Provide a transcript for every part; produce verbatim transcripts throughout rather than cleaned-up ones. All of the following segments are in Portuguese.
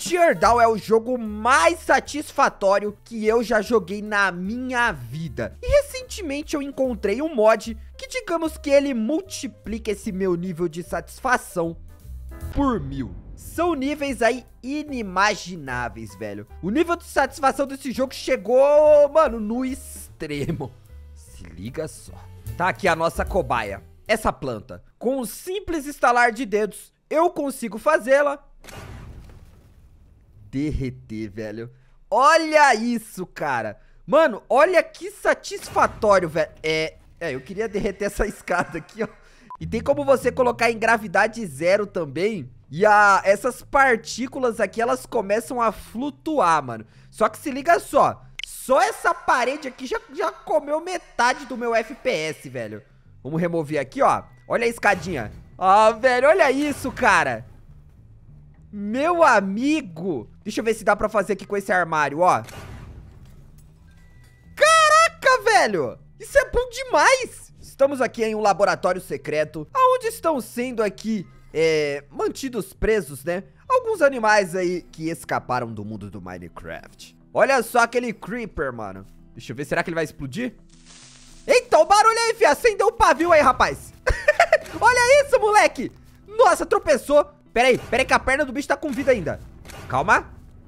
Teardown é o jogo mais satisfatório que eu já joguei na minha vida. E recentemente eu encontrei um mod que, digamos que ele multiplica esse meu nível de satisfação por mil. São níveis aí inimagináveis, velho. O nível de satisfação desse jogo chegou, mano, no extremo. Se liga só. Tá aqui a nossa cobaia. Essa planta. Com um simples estalar de dedos, eu consigo fazê-la derreter, velho. Olha isso, cara. Mano, olha que satisfatório, velho. É, é, eu queria derreter essa escada aqui, ó. E tem como você colocar em gravidade zero também. E a, essas partículas aqui, elas começam a flutuar, mano. Só que se liga só. Só essa parede aqui já, já comeu metade do meu F P S, velho. Vamos remover aqui, ó. Olha a escadinha. Ah, velho, olha isso, cara. Meu amigo. Deixa eu ver se dá pra fazer aqui com esse armário, ó. Caraca, velho. Isso é bom demais. Estamos aqui em um laboratório secreto, onde estão sendo aqui, é, mantidos presos, né? Alguns animais aí que escaparam do mundo do Minecraft. Olha só aquele creeper, mano. Deixa eu ver, será que ele vai explodir? Eita, o barulho aí, fi. Acendeu o pavio aí, rapaz. Olha isso, moleque. Nossa, tropeçou. Pera aí, pera aí que a perna do bicho tá com vida ainda. Calma.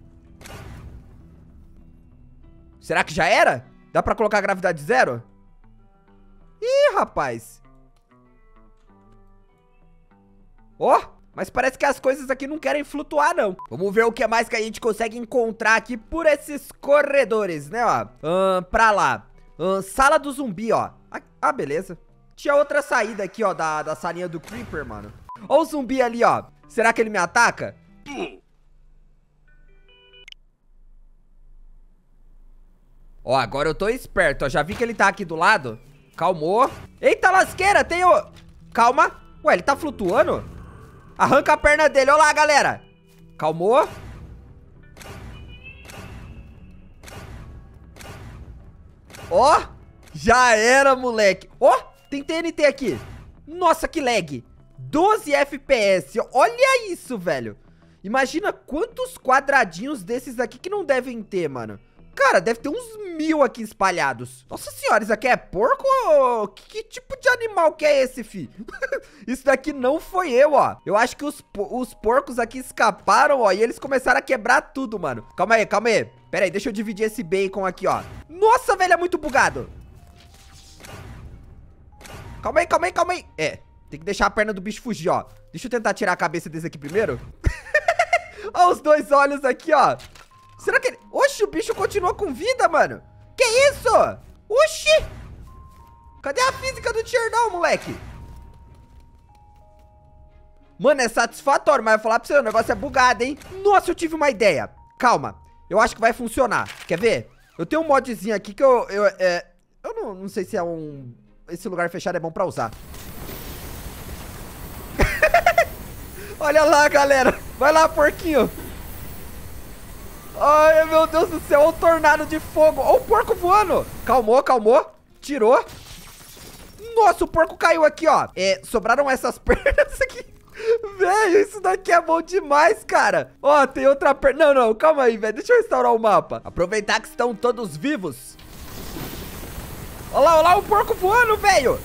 Será que já era? Dá pra colocar a gravidade zero? Ih, rapaz. Ó, oh, mas parece que as coisas aqui não querem flutuar, não. Vamos ver o que mais que a gente consegue encontrar aqui por esses corredores, né, ó. Ahn, pra lá. Ahn, sala do zumbi, ó. Ah, beleza. Tinha outra saída aqui, ó, da, da salinha do Creeper, mano. Ó o zumbi ali, ó. Será que ele me ataca? Ó, agora eu tô esperto, ó. Já vi que ele tá aqui do lado. Calmou. Eita, lasqueira, tem o... Calma. Ué, ele tá flutuando? Arranca a perna dele, ó lá, galera. Calmou. Ó, já era, moleque. Ó, tem T N T aqui. Nossa, que lag. doze F P S, olha isso, velho. Imagina quantos quadradinhos desses aqui que não devem ter, mano. Cara, deve ter uns mil aqui espalhados. Nossa senhora, isso aqui é porco? Que, que tipo de animal que é esse, fi? Isso daqui não foi eu, ó. Eu acho que os, os porcos aqui escaparam, ó, e eles começaram a quebrar tudo, mano. Calma aí, calma aí. Pera aí, deixa eu dividir esse bacon aqui, ó. Nossa, velho, é muito bugado. Calma aí, calma aí, calma aí. É, tem que deixar a perna do bicho fugir, ó. Deixa eu tentar tirar a cabeça desse aqui primeiro. Ó os dois olhos aqui, ó. Será que ele... Oxi, o bicho continua com vida, mano. Que isso? Oxi. Cadê a física do Teardown, moleque? Mano, é satisfatório, mas eu vou falar pra você, o negócio é bugado, hein? Nossa, eu tive uma ideia. Calma, eu acho que vai funcionar. Quer ver? Eu tenho um modzinho aqui que eu... Eu, é, eu não, não sei se é um... Esse lugar fechado é bom pra usar. Olha lá, galera. Vai lá, porquinho. Ai, meu Deus do céu. Olha o tornado de fogo. Olha o porco voando. Calmou, calmou. Tirou. Nossa, o porco caiu aqui, ó. É, sobraram essas pernas aqui. Velho, isso daqui é bom demais, cara. Ó, tem outra perna. Não, não, calma aí, velho. Deixa eu restaurar o mapa. Aproveitar que estão todos vivos. Olha lá, olha lá o porco voando, velho.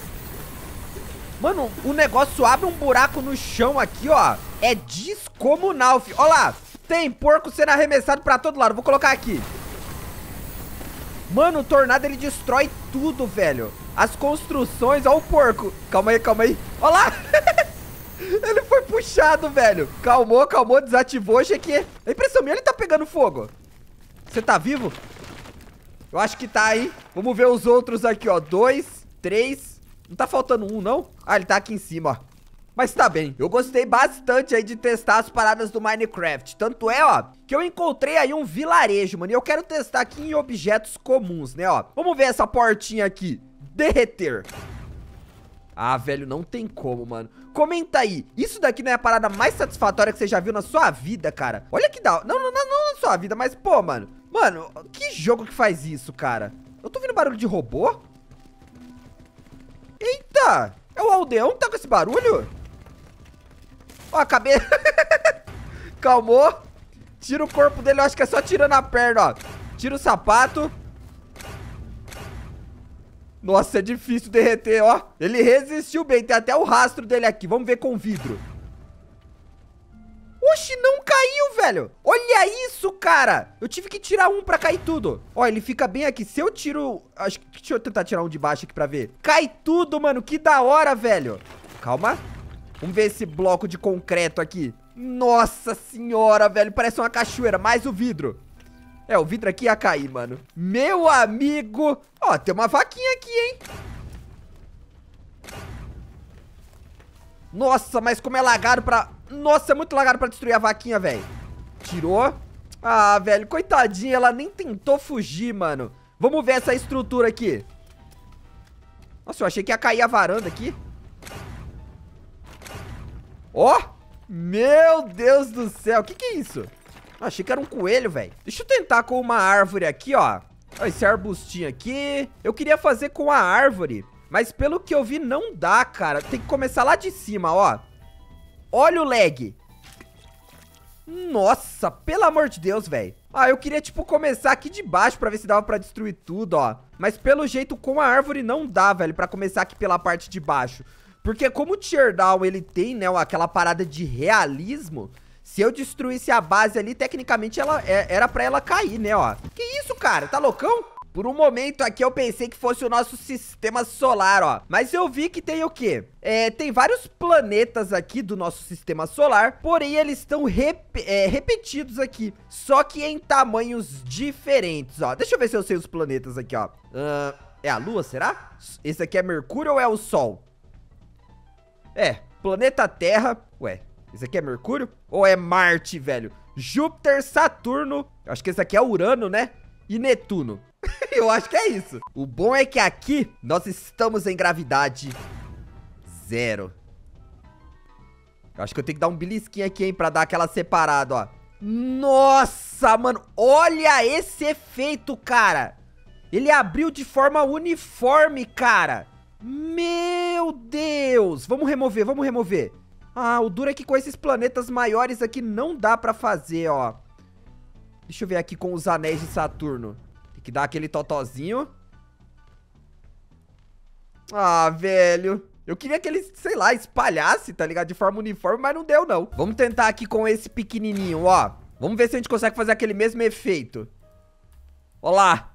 Mano, o negócio abre um buraco no chão aqui, ó. É descomunal, filho. Olha lá. Tem porco sendo arremessado pra todo lado. Vou colocar aqui. Mano, o tornado, ele destrói tudo, velho. As construções. Ó o porco. Calma aí, calma aí. Olha lá. Ele foi puxado, velho. Calmou, calmou. Desativou. Achei que... A impressão minha, ele tá pegando fogo. Você tá vivo? Eu acho que tá aí. Vamos ver os outros aqui, ó. Dois, três. Não tá faltando um, não? Ah, ele tá aqui em cima, ó. Mas tá bem, eu gostei bastante aí de testar as paradas do Minecraft. Tanto é, ó, que eu encontrei aí um vilarejo, mano. E eu quero testar aqui em objetos comuns, né, ó. Vamos ver essa portinha aqui. Derreter. Ah, velho, não tem como, mano. Comenta aí, isso daqui não é a parada mais satisfatória que você já viu na sua vida, cara? Olha que da... Não, não, não, não na sua vida, mas, pô, mano. Mano, que jogo que faz isso, cara? Eu tô ouvindo barulho de robô? Eita! É o aldeão que tá com esse barulho? Ó, a cabeça... Calmou. Tira o corpo dele, eu acho que é só tirando a perna, ó. Tira o sapato. Nossa, é difícil derreter, ó. Ele resistiu bem, tem até o rastro dele aqui. Vamos ver com o vidro. Oxi, não caiu, velho. Olha isso, cara. Eu tive que tirar um pra cair tudo. Ó, ele fica bem aqui. Se eu tiro... Acho que... Deixa eu tentar tirar um de baixo aqui pra ver. Cai tudo, mano. Que da hora, velho. Calma. Vamos ver esse bloco de concreto aqui. Nossa senhora, velho. Parece uma cachoeira. Mais o vidro. É, o vidro aqui ia cair, mano. Meu amigo. Ó, tem uma vaquinha aqui, hein? Nossa, mas como é lagado pra... Nossa, é muito lagado pra destruir a vaquinha, velho. Tirou. Ah, velho, coitadinha. Ela nem tentou fugir, mano. Vamos ver essa estrutura aqui. Nossa, eu achei que ia cair a varanda aqui. Ó. Meu Deus do céu. O que que é isso? Ah, achei que era um coelho, velho. Deixa eu tentar com uma árvore aqui, ó. Ó, esse arbustinho aqui. Eu queria fazer com a árvore, mas pelo que eu vi, não dá, cara. Tem que começar lá de cima, ó. Olha o lag. Nossa, pelo amor de Deus, velho. Ah, eu queria, tipo, começar aqui de baixo pra ver se dava pra destruir tudo, ó. Mas pelo jeito, com a árvore não dá, velho, pra começar aqui pela parte de baixo. Porque como o Teardown, ele tem, né, aquela parada de realismo... Se eu destruísse a base ali, tecnicamente ela é, era pra ela cair, né, ó. Que isso, cara? Tá loucão? Por um momento aqui eu pensei que fosse o nosso sistema solar, ó. Mas eu vi que tem o quê? É, tem vários planetas aqui do nosso sistema solar, porém eles estão rep é, repetidos aqui. Só que em tamanhos diferentes, ó. Deixa eu ver se eu sei os planetas aqui, ó. Uh, é a Lua, será? Esse aqui é Mercúrio ou é o Sol? É, planeta Terra. Ué. Esse aqui é Mercúrio? Ou é Marte, velho? Júpiter, Saturno. Acho que esse aqui é Urano, né? E Netuno. Eu acho que é isso. O bom é que aqui nós estamos em gravidade zero. Eu acho que eu tenho que dar um belisquinho aqui, hein? Pra dar aquela separada, ó. Nossa, mano. Olha esse efeito, cara. Ele abriu de forma uniforme, cara. Meu Deus. Vamos remover, vamos remover. Ah, o duro é que com esses planetas maiores aqui não dá pra fazer, ó. Deixa eu ver aqui com os anéis de Saturno. Tem que dar aquele totozinho. Ah, velho. Eu queria que ele, sei lá, espalhasse, tá ligado? De forma uniforme, mas não deu, não. Vamos tentar aqui com esse pequenininho, ó. Vamos ver se a gente consegue fazer aquele mesmo efeito. Ó lá.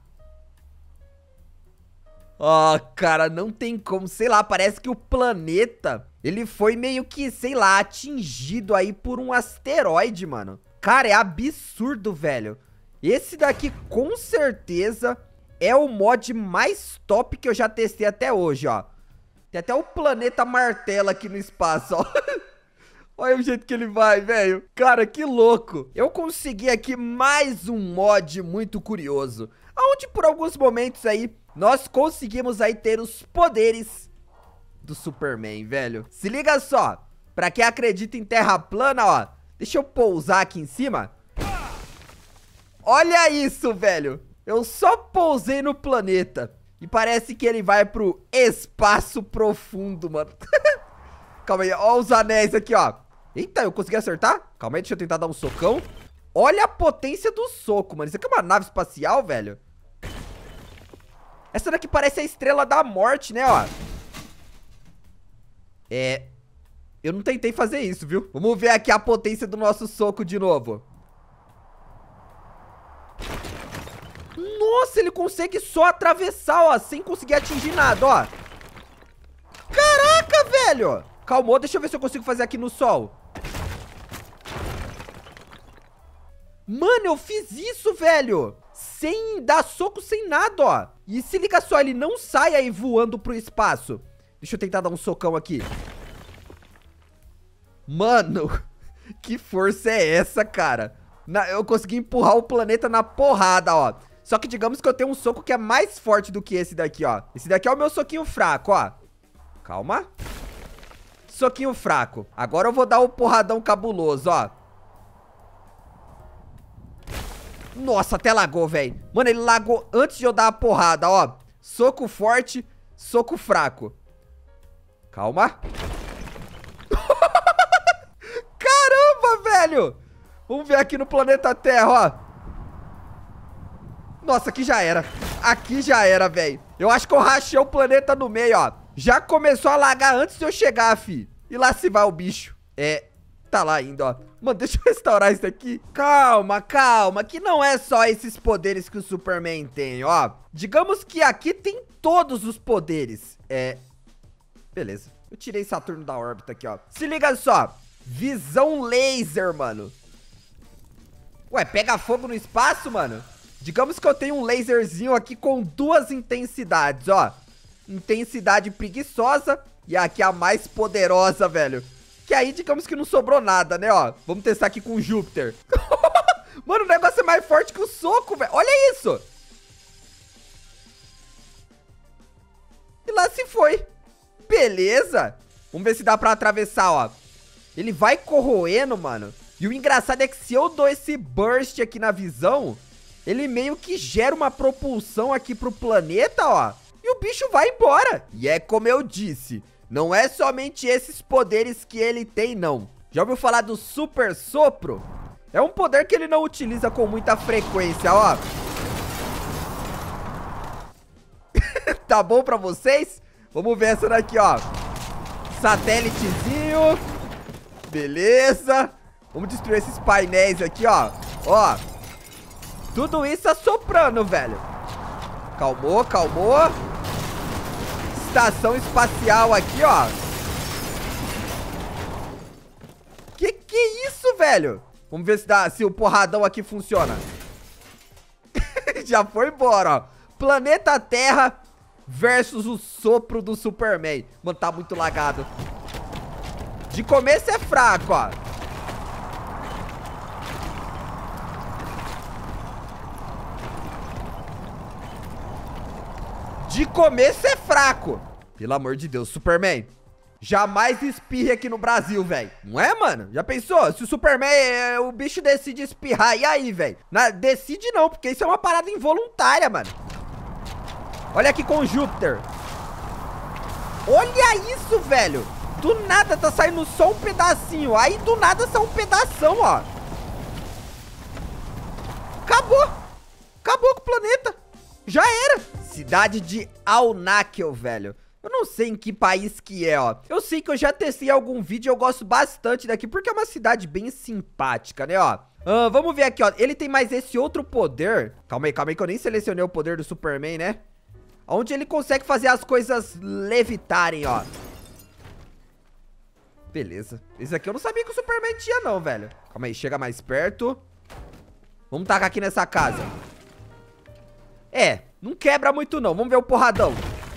Ó, cara, não tem como. Sei lá, parece que o planeta... Ele foi meio que, sei lá, atingido aí por um asteroide, mano. Cara, é absurdo, velho. Esse daqui, com certeza, é o mod mais top que eu já testei até hoje, ó. Tem até o planeta martelo aqui no espaço, ó. Olha o jeito que ele vai, velho. Cara, que louco. Eu consegui aqui mais um mod muito curioso. Onde, por alguns momentos aí, nós conseguimos aí ter os poderes do Superman, velho. Se liga só. Pra quem acredita em terra plana, ó. Deixa eu pousar aqui em cima. Olha isso, velho. Eu só pousei no planeta. E parece que ele vai pro espaço profundo, mano. Calma aí, ó os anéis aqui, ó. Eita, eu consegui acertar? Calma aí, deixa eu tentar dar um socão. Olha a potência do soco, mano. Isso aqui é uma nave espacial, velho. Essa daqui parece a Estrela da Morte, né, ó. É... Eu não tentei fazer isso, viu? Vamos ver aqui a potência do nosso soco de novo. Nossa, ele consegue só atravessar, ó, sem conseguir atingir nada, ó. Caraca, velho. Calmou, deixa eu ver se eu consigo fazer aqui no sol. Mano, eu fiz isso, velho. Sem dar soco, sem nada, ó. E se liga só, ele não sai aí voando pro espaço. Deixa eu tentar dar um socão aqui. Mano, que força é essa, cara? Na, eu consegui empurrar o planeta na porrada, ó. Só que digamos que eu tenho um soco que é mais forte do que esse daqui, ó. Esse daqui é o meu soquinho fraco, ó. Calma. Soquinho fraco. Agora eu vou dar o porradão cabuloso, ó. Nossa, até lagou, velho. Mano, ele lagou antes de eu dar a porrada, ó. Soco forte, soco fraco. Calma. Caramba, velho. Vamos ver aqui no planeta Terra, ó. Nossa, aqui já era. Aqui já era, velho. Eu acho que eu rachei o planeta no meio, ó. Já começou a lagar antes de eu chegar, fi. E lá se vai o bicho. É, tá lá ainda, ó. Mano, deixa eu restaurar isso aqui. Calma, calma, que não é só esses poderes que o Superman tem, ó. Digamos que aqui tem todos os poderes. É, beleza. Eu tirei Saturno da órbita aqui, ó. Se liga só. Visão laser, mano. Ué, pega fogo no espaço, mano? Digamos que eu tenho um laserzinho aqui com duas intensidades, ó. Intensidade preguiçosa e aqui a mais poderosa, velho. Que aí, digamos que não sobrou nada, né, ó. Vamos testar aqui com o Júpiter. Mano, o negócio é mais forte que o soco, velho. Olha isso. E lá se foi. Beleza. Vamos ver se dá pra atravessar, ó. Ele vai corroendo, mano. E o engraçado é que se eu dou esse burst aqui na visão, ele meio que gera uma propulsão aqui pro planeta, ó. E o bicho vai embora. E é como eu disse, não é somente esses poderes que ele tem, não. Já ouviu falar do Super Sopro? É um poder que ele não utiliza com muita frequência, ó. Tá bom pra vocês? Vamos ver essa daqui, ó. Satélitezinho. Beleza. Vamos destruir esses painéis aqui, ó. Ó. Tudo isso assoprando, velho. Calmou, calmou. Estação espacial aqui, ó. Que que é isso, velho? Vamos ver se, dá, se o porradão aqui funciona. Já foi embora, ó. Planeta Terra versus o sopro do Superman. Mano, tá muito lagado. De começo é fraco, ó. De começo é fraco. Pelo amor de Deus, Superman, jamais espirre aqui no Brasil, velho. Não é, mano? Já pensou? Se o Superman, é, o bicho decide espirrar, e aí, velho? Decide não, porque isso é uma parada involuntária, mano. Olha aqui com o Júpiter. Olha isso, velho. Do nada tá saindo só um pedacinho. Aí do nada sai um pedação, ó. Acabou. Acabou com o planeta. Já era. Cidade de Alnakel, velho. Eu não sei em que país que é, ó. Eu sei que eu já testei algum vídeo e eu gosto bastante daqui, porque é uma cidade bem simpática, né, ó. Ah, vamos ver aqui, ó. Ele tem mais esse outro poder. Calma aí, calma aí, que eu nem selecionei o poder do Superman, né? Onde ele consegue fazer as coisas levitarem, ó. Beleza. Esse aqui eu não sabia que o Superman tinha, não, velho. Calma aí, chega mais perto. Vamos tacar aqui nessa casa. É, não quebra muito, não. Vamos ver o porradão.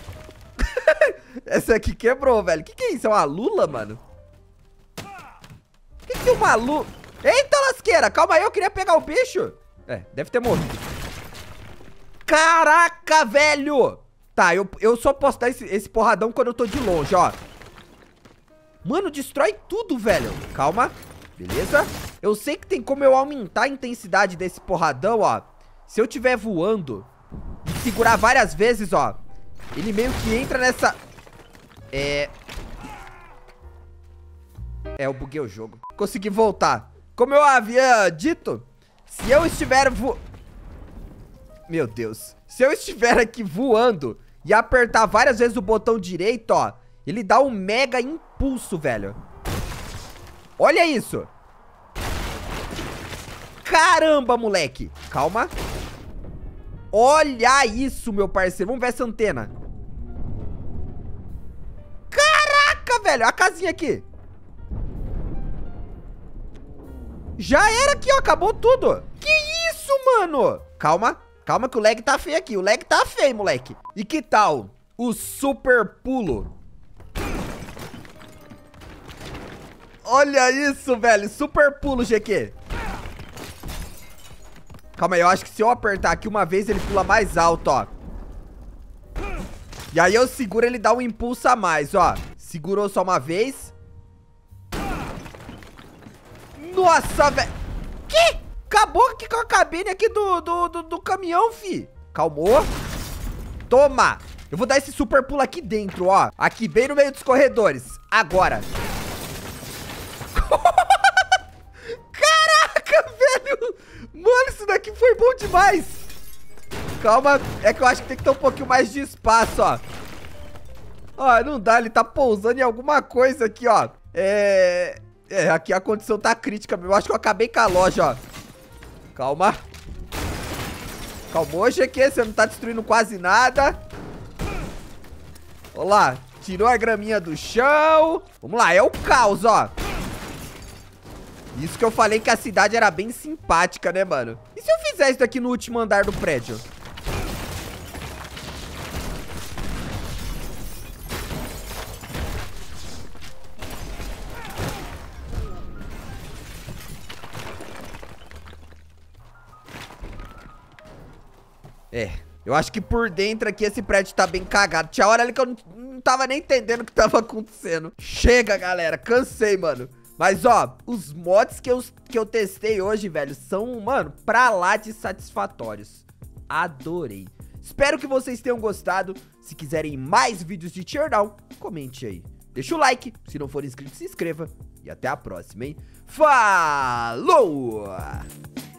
Essa aqui quebrou, velho. O que que é isso? É uma lula, mano? O que que é uma lula? Eita, lasqueira. Calma aí, eu queria pegar o bicho. É, deve ter morrido. Caraca, velho. Tá, eu, eu só posso dar esse, esse porradão quando eu tô de longe, ó. Mano, destrói tudo, velho. Calma. Beleza. Eu sei que tem como eu aumentar a intensidade desse porradão, ó. Se eu estiver voando e segurar várias vezes, ó, ele meio que entra nessa... É... É, eu buguei o jogo. Consegui voltar. Como eu havia dito, se eu estiver vo... Meu Deus. Se eu estiver aqui voando e apertar várias vezes o botão direito, ó, ele dá um mega impulso, velho. Olha isso. Caramba, moleque. Calma. Olha isso, meu parceiro. Vamos ver essa antena. Caraca, velho. A casinha aqui. Já era aqui, ó. Acabou tudo. Que isso, mano? Calma. Calma que o lag tá feio aqui. O lag tá feio, moleque. E que tal o super pulo? Olha isso, velho. Super pulo, G Q. Calma aí, eu acho que se eu apertar aqui uma vez, ele pula mais alto, ó. E aí eu seguro, ele dá um impulso a mais, ó. Segurou só uma vez. Nossa, velho. Que? Acabou aqui com a cabine aqui do, do, do, do caminhão, fi. Calmou. Toma. Eu vou dar esse super pulo aqui dentro, ó. Aqui, bem no meio dos corredores. Agora. Caraca, Caralho! Mano, isso daqui foi bom demais. Calma, é que eu acho que tem que ter um pouquinho mais de espaço, ó. Ó, não dá, ele tá pousando em alguma coisa aqui, ó. É... É, aqui a condição tá crítica. Eu acho que eu acabei com a loja, ó. Calma. Calma, G Q, você não tá destruindo quase nada. Olha lá, tirou a graminha do chão. Vamos lá, é o caos, ó. Isso que eu falei que a cidade era bem simpática, né, mano? E se eu fizer isso aqui no último andar do prédio? É, eu acho que por dentro aqui esse prédio tá bem cagado. Tinha hora ali que eu não, não tava nem entendendo o que tava acontecendo. Chega, galera, cansei, mano. Mas, ó, os mods que eu, que eu testei hoje, velho, são, mano, pra lá de satisfatórios. Adorei. Espero que vocês tenham gostado. Se quiserem mais vídeos de Teardown, comente aí. Deixa o like. Se não for inscrito, se inscreva. E até a próxima, hein? Falou!